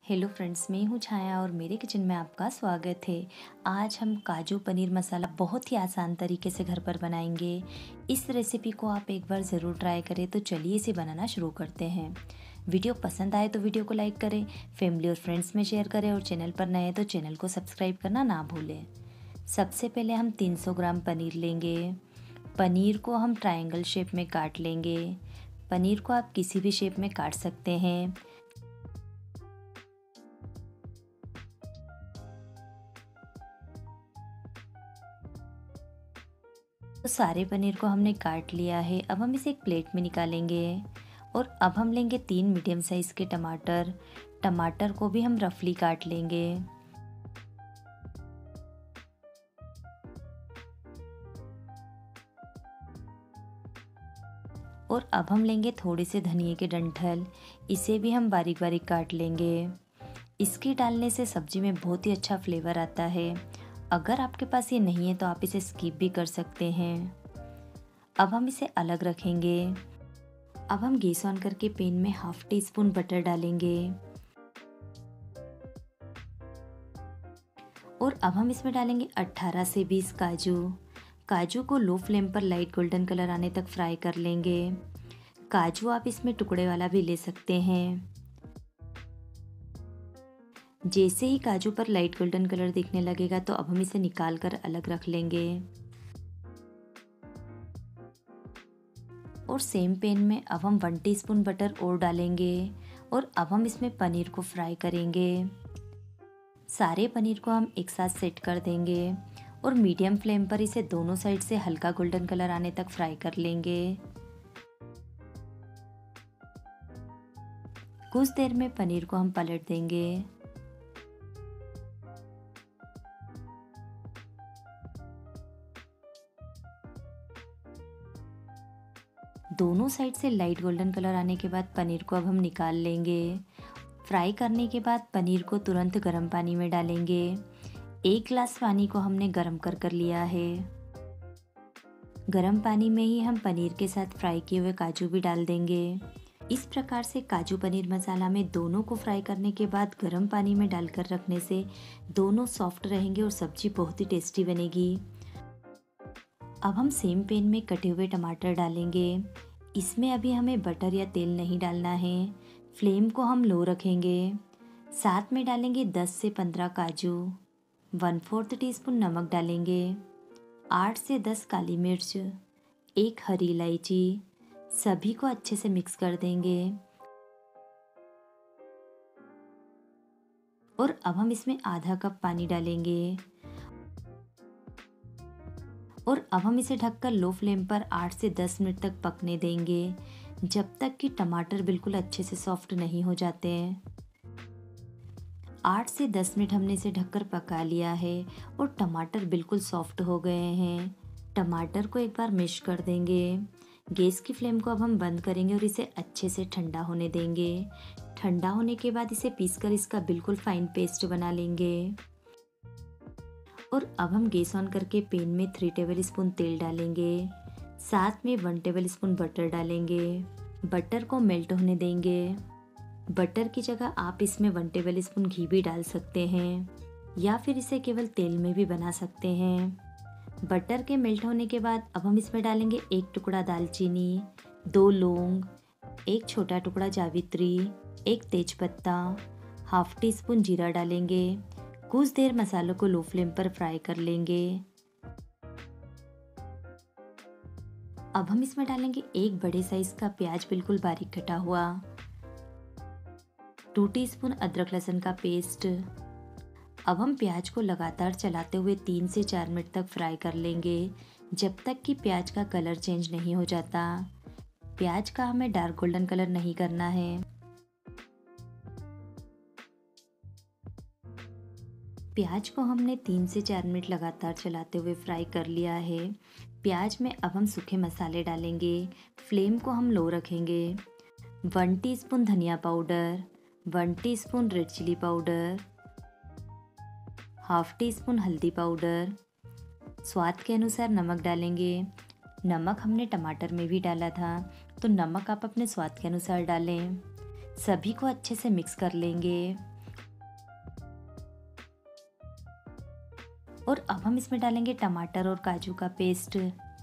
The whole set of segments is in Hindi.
हेलो फ्रेंड्स, मैं हूँ छाया और मेरे किचन में आपका स्वागत है। आज हम काजू पनीर मसाला बहुत ही आसान तरीके से घर पर बनाएंगे। इस रेसिपी को आप एक बार ज़रूर ट्राई करें। तो चलिए इसे बनाना शुरू करते हैं। वीडियो पसंद आए तो वीडियो को लाइक करें, फैमिली और फ्रेंड्स में शेयर करें और चैनल पर नए हैं तो चैनल को सब्सक्राइब करना ना भूलें। सबसे पहले हम 300 ग्राम पनीर लेंगे। पनीर को हम ट्रायंगल शेप में काट लेंगे। पनीर को आप किसी भी शेप में काट सकते हैं। तो सारे पनीर को हमने काट लिया है। अब हम इसे एक प्लेट में निकालेंगे और अब हम लेंगे 3 मीडियम साइज़ के टमाटर। टमाटर को भी हम रफली काट लेंगे। और अब हम लेंगे थोड़े से धनिए के डंठल। इसे भी हम बारीक बारीक काट लेंगे। इसके डालने से सब्जी में बहुत ही अच्छा फ्लेवर आता है। अगर आपके पास ये नहीं है तो आप इसे स्किप भी कर सकते हैं। अब हम इसे अलग रखेंगे। अब हम गैस ऑन करके पैन में हाफ टी स्पून बटर डालेंगे और अब हम इसमें डालेंगे 18 से 20 काजू। काजू को लो फ्लेम पर लाइट गोल्डन कलर आने तक फ्राई कर लेंगे। काजू आप इसमें टुकड़े वाला भी ले सकते हैं। जैसे ही काजू पर लाइट गोल्डन कलर दिखने लगेगा तो अब हम इसे निकाल कर अलग रख लेंगे। और सेम पैन में अब हम 1 टीस्पून बटर और डालेंगे और अब हम इसमें पनीर को फ्राई करेंगे। सारे पनीर को हम एक साथ सेट कर देंगे और मीडियम फ्लेम पर इसे दोनों साइड से हल्का गोल्डन कलर आने तक फ्राई कर लेंगे। कुछ देर में पनीर को हम पलट देंगे। दोनों साइड से लाइट गोल्डन कलर आने के बाद पनीर को अब हम निकाल लेंगे। फ्राई करने के बाद पनीर को तुरंत गर्म पानी में डालेंगे। 1 गिलास पानी को हमने गर्म कर लिया है। गर्म पानी में ही हम पनीर के साथ फ्राई किए हुए काजू भी डाल देंगे। इस प्रकार से काजू पनीर मसाला में दोनों को फ्राई करने के बाद गर्म पानी में डालकर रखने से दोनों सॉफ्ट रहेंगे और सब्जी बहुत ही टेस्टी बनेगी। अब हम सेम पैन में कटे हुए टमाटर डालेंगे। इसमें अभी हमें बटर या तेल नहीं डालना है। फ्लेम को हम लो रखेंगे। साथ में डालेंगे 10 से 15 काजू। 1/4 टीस्पून नमक डालेंगे। 8 से 10 काली मिर्च, 1 हरी इलायची। सभी को अच्छे से मिक्स कर देंगे। और अब हम इसमें आधा कप पानी डालेंगे और अब हम इसे ढककर लो फ्लेम पर 8 से 10 मिनट तक पकने देंगे, जब तक कि टमाटर बिल्कुल अच्छे से सॉफ्ट नहीं हो जाते हैं। 8 से 10 मिनट हमने इसे ढककर पका लिया है और टमाटर बिल्कुल सॉफ्ट हो गए हैं। टमाटर को एक बार मैश कर देंगे। गैस की फ्लेम को अब हम बंद करेंगे और इसे अच्छे से ठंडा होने देंगे। ठंडा होने के बाद इसे पीसकर इसका बिल्कुल फाइन पेस्ट बना लेंगे। और अब हम गैस ऑन करके पैन में 3 टेबलस्पून तेल डालेंगे। साथ में 1 टेबलस्पून बटर डालेंगे। बटर को मेल्ट होने देंगे। बटर की जगह आप इसमें 1 टेबलस्पून घी भी डाल सकते हैं या फिर इसे केवल तेल में भी बना सकते हैं। बटर के मेल्ट होने के बाद अब हम इसमें डालेंगे 1 टुकड़ा दालचीनी, 2 लौंग, 1 छोटा टुकड़ा जावित्री, 1 तेजपत्ता, हाफ टी स्पून जीरा डालेंगे। कुछ देर मसालों को लो फ्लेम पर फ्राई कर लेंगे। अब हम इसमें डालेंगे 1 बड़े साइज का प्याज बिल्कुल बारीक कटा हुआ, 2 टीस्पून अदरक लहसुन का पेस्ट। अब हम प्याज को लगातार चलाते हुए 3 से 4 मिनट तक फ्राई कर लेंगे, जब तक कि प्याज का कलर चेंज नहीं हो जाता। प्याज का हमें डार्क गोल्डन कलर नहीं करना है। प्याज को हमने 3 से 4 मिनट लगातार चलाते हुए फ्राई कर लिया है। प्याज में अब हम सूखे मसाले डालेंगे। फ्लेम को हम लो रखेंगे। 1 टीस्पून धनिया powder, 1 teaspoon red chilli powder, half teaspoon हल्दी पाउडर, स्वाद के अनुसार नमक डालेंगे। नमक हमने टमाटर में भी डाला था, तो नमक आप अपने स्वाद के अनुसार डालें। सभी को अच्छे से मिक्स कर लेंगे और अब हम इसमें डालेंगे टमाटर और काजू का पेस्ट।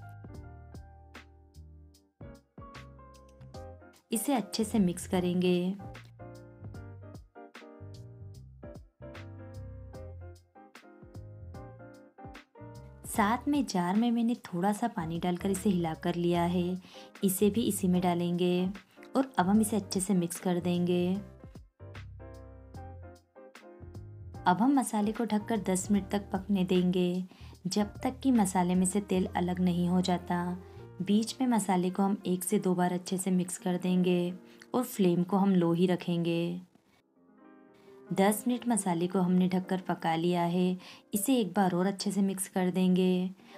इसे अच्छे से मिक्स करेंगे। साथ में जार में मैंने थोड़ा सा पानी डालकर इसे हिलाकर लिया है, इसे भी इसी में डालेंगे और अब हम इसे अच्छे से मिक्स कर देंगे। अब हम मसाले को ढककर 10 मिनट तक पकने देंगे, जब तक कि मसाले में से तेल अलग नहीं हो जाता। बीच में मसाले को हम 1 से 2 बार अच्छे से मिक्स कर देंगे और फ्लेम को हम लो ही रखेंगे। 10 मिनट मसाले को हमने ढककर पका लिया है, इसे एक बार और अच्छे से मिक्स कर देंगे।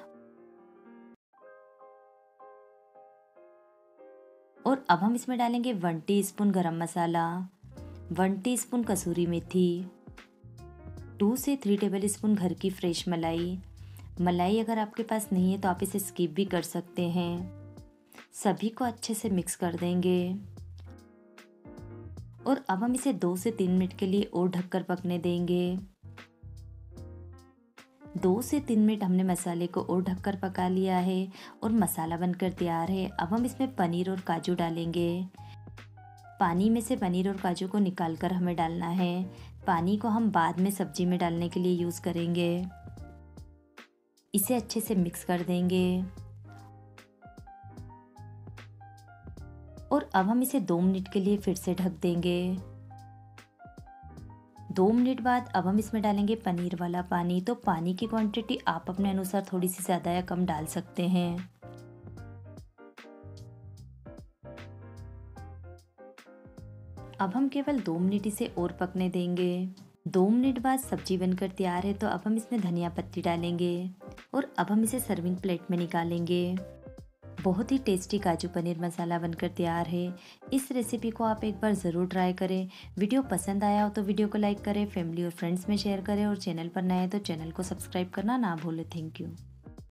और अब हम इसमें डालेंगे 1 टीस्पून गरम मसाला, 1 टीस्पून कसूरी मेथी, 2 से 3 टेबल स्पून घर की फ्रेश मलाई। मलाई अगर आपके पास नहीं है तो आप इसे स्किप भी कर सकते हैं। सभी को अच्छे से मिक्स कर देंगे और अब हम इसे 2 से 3 मिनट के लिए और ढककर पकने देंगे। 2 से 3 मिनट हमने मसाले को और ढककर पका लिया है और मसाला बनकर तैयार है। अब हम इसमें पनीर और काजू डालेंगे। पानी में से पनीर और काजू को निकाल कर हमें डालना है। पानी को हम बाद में सब्जी में डालने के लिए यूज़ करेंगे। इसे अच्छे से मिक्स कर देंगे और अब हम इसे 2 मिनट के लिए फिर से ढक देंगे। 2 मिनट बाद अब हम इसमें डालेंगे पनीर वाला पानी। तो पानी की क्वांटिटी आप अपने अनुसार थोड़ी सी ज़्यादा या कम डाल सकते हैं। अब हम केवल 2 मिनट इसे और पकने देंगे। 2 मिनट बाद सब्जी बनकर तैयार है, तो अब हम इसमें धनिया पत्ती डालेंगे और अब हम इसे सर्विंग प्लेट में निकालेंगे। बहुत ही टेस्टी काजू पनीर मसाला बनकर तैयार है। इस रेसिपी को आप एक बार ज़रूर ट्राई करें। वीडियो पसंद आया हो तो वीडियो को लाइक करें, फैमिली और फ्रेंड्स में शेयर करें और चैनल पर नए हैं तो चैनल को सब्सक्राइब करना ना भूलें। Thank you.